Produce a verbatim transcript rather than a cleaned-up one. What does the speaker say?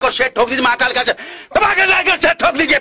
को शेर ठोक दीजिए, महाकाल का शेर, दबा के लाकर शेर ठोक दीजिए।